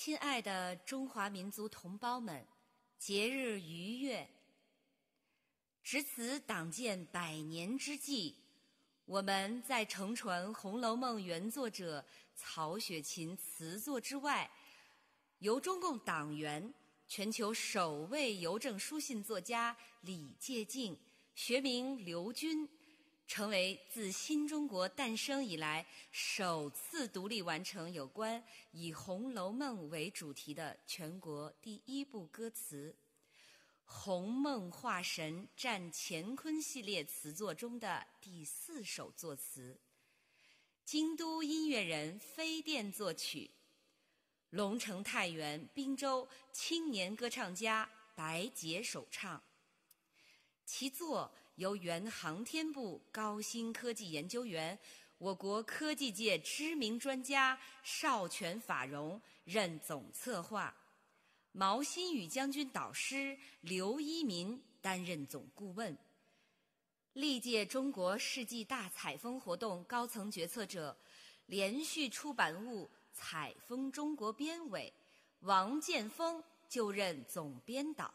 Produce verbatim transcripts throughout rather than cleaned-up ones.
亲爱的中华民族同胞们，节日愉悦！值此党建百年之际，我们在承传《红楼梦》原作者曹雪芹词作之外，由中共党员、全球首位邮政书信作家李介敬，学名刘军，成为自新中国诞生以来首次独立完成有关以《红楼梦》为主题的全国第一部歌词，《红梦画神战乾坤》系列词作中的第四首作词，京都音乐人飞电作曲，龙城太原、滨州青年歌唱家白洁首唱。其作由原航天部高新科技研究员、我国科技界知名专家邵全法荣任总策划，毛新宇将军导师刘一民担任总顾问。历届中国世纪大采风活动高层决策者、连续出版物《采风中国》编委王建峰就任总编导。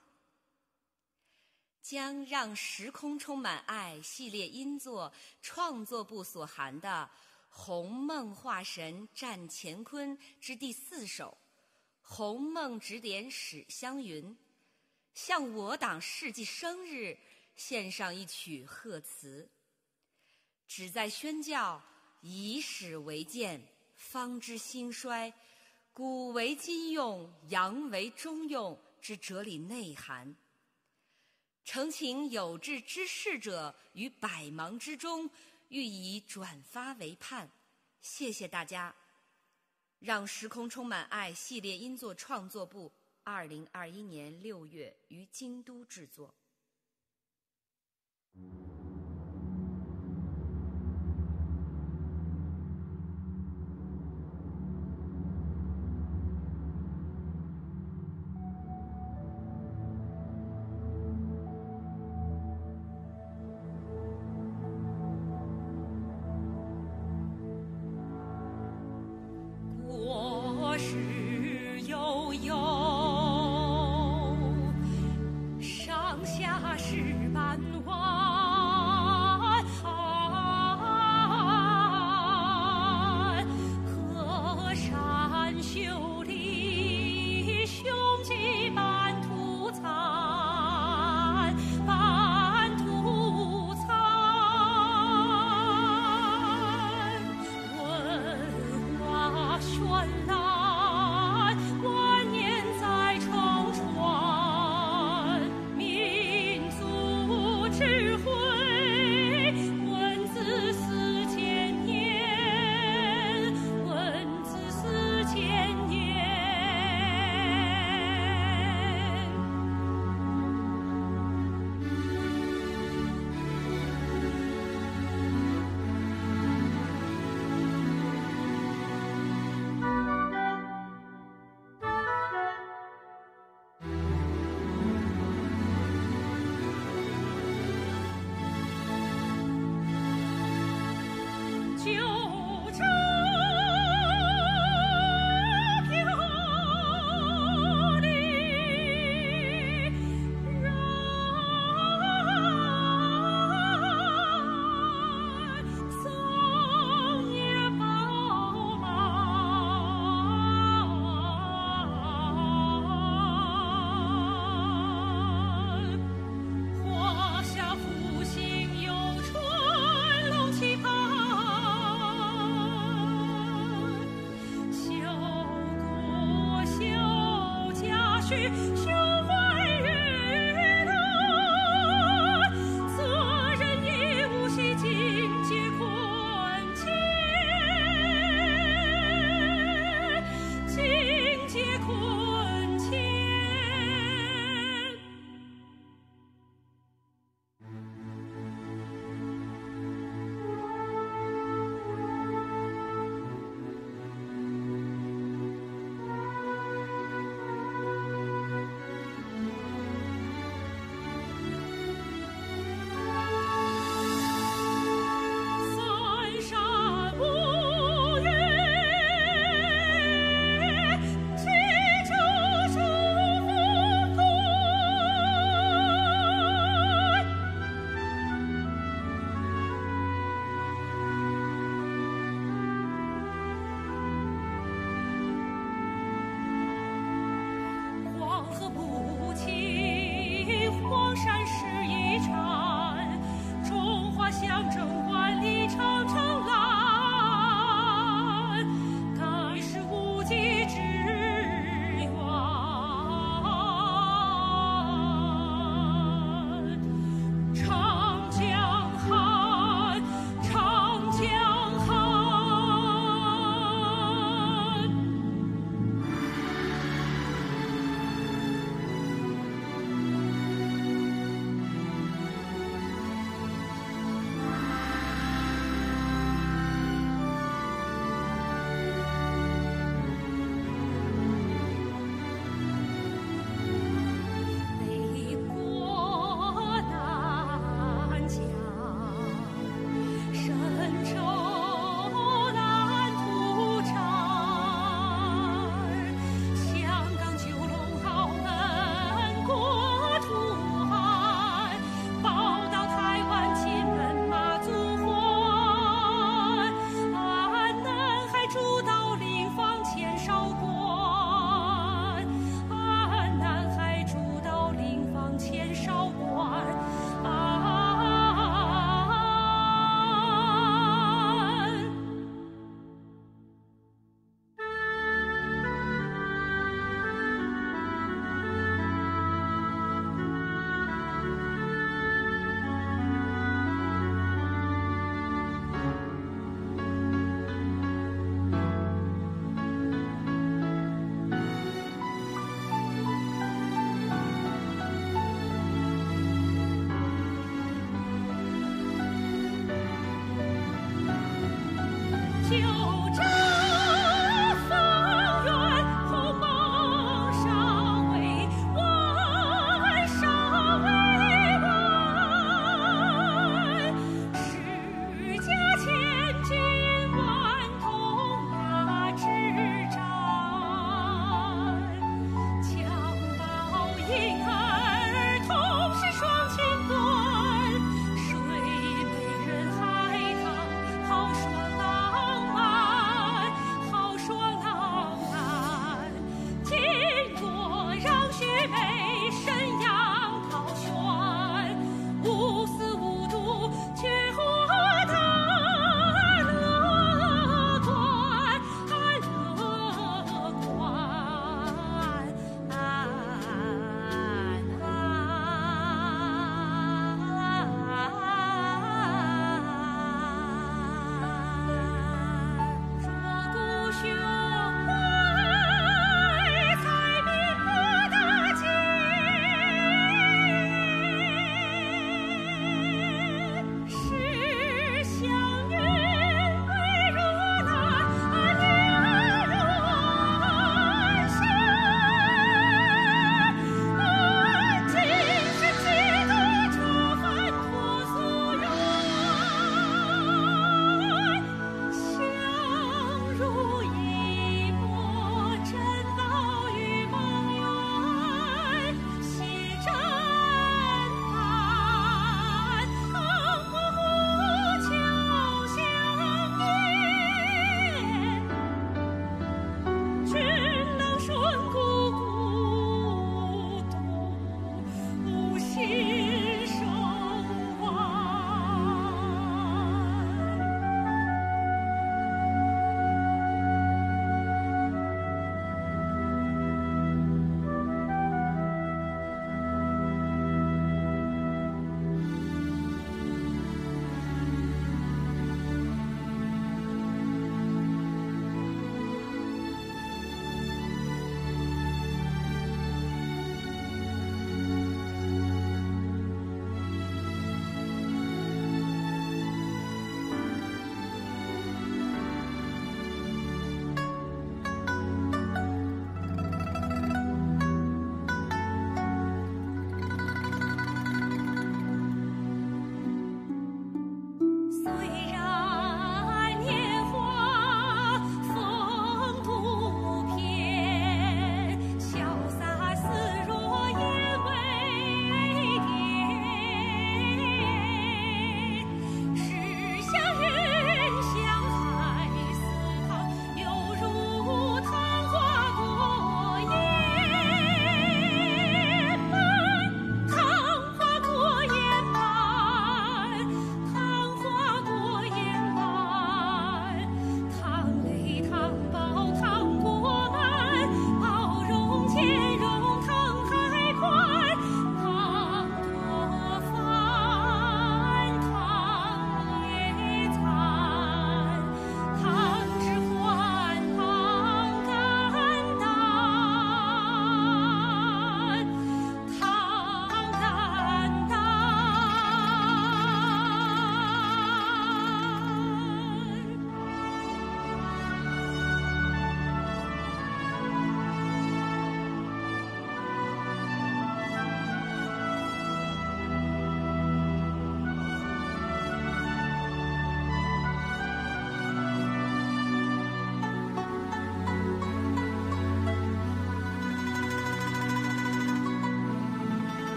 将让时空充满爱系列音作创作部所含的《红梦画神战乾坤》之第四首《红梦指点史湘云》，向我党世纪生日献上一曲贺词，旨在宣教以史为鉴，方知兴衰，古为今用，洋为中用之哲理内涵，诚请有志之士者于百忙之中予以转发为盼，谢谢大家。让时空充满爱系列音作创作部二零二一年六月于京都制作。 国事悠悠，上下是班外。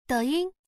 抖音。